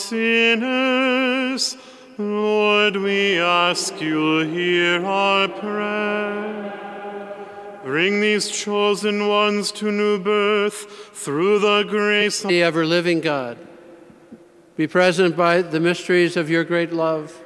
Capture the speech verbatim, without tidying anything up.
sinners. Lord, we ask you, hear our prayer. Bring these chosen ones to new birth through the grace of the ever-living God. Be present by the mysteries of your great love